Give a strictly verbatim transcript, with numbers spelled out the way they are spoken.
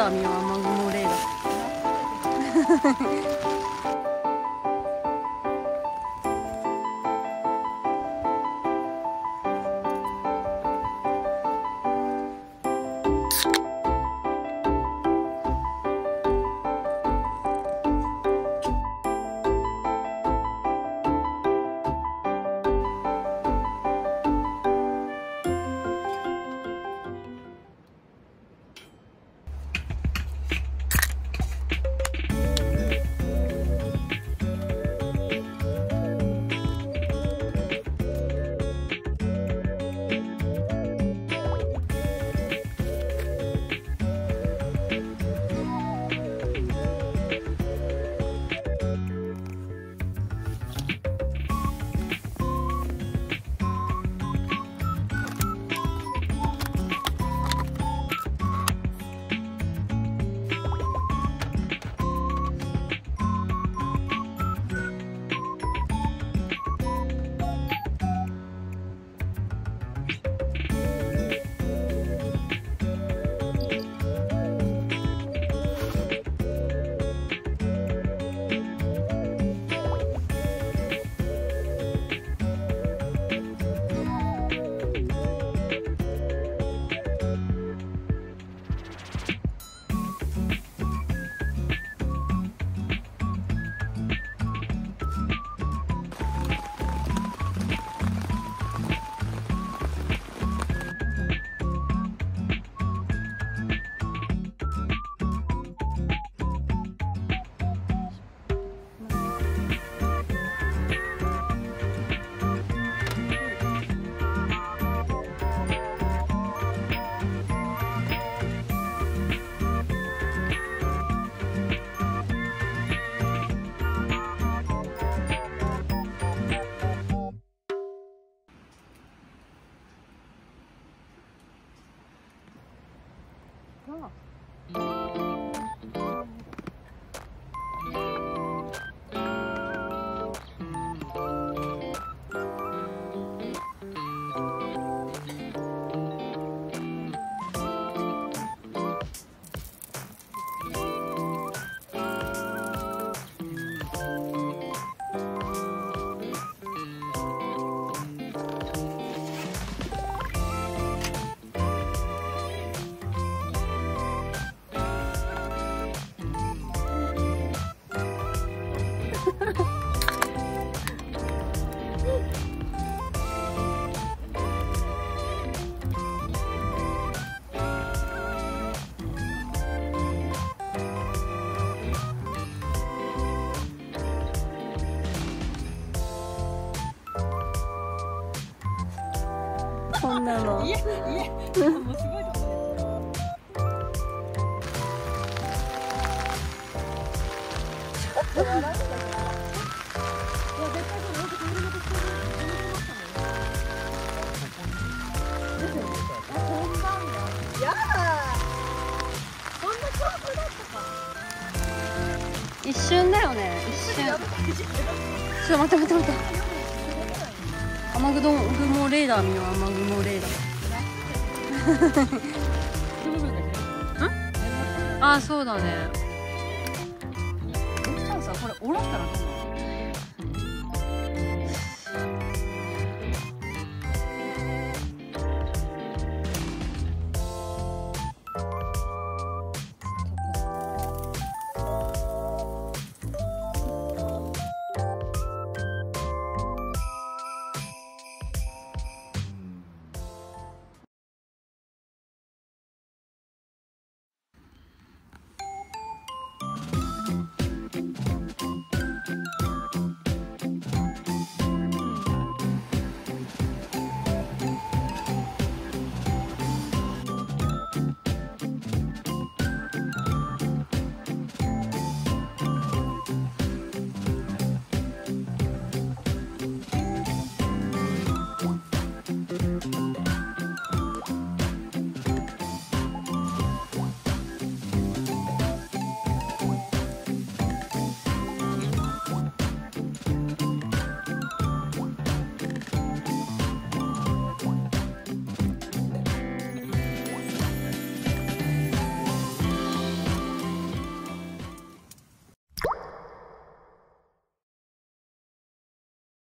ダー見よう、雨雲レーダー。こんなの。いえいえ、もうすごいところ。ちょっと笑うんだけど。いや絶対これなんかこれまたしてる。ですよね。あ、こんなんだ。やだ。こんな強くだったか。一瞬だよね。一瞬。ちょっと待って待って待って。雨雲レーダー見よう、雨雲レーダー。ああ、そうだね。これ下ろしたらどうなの？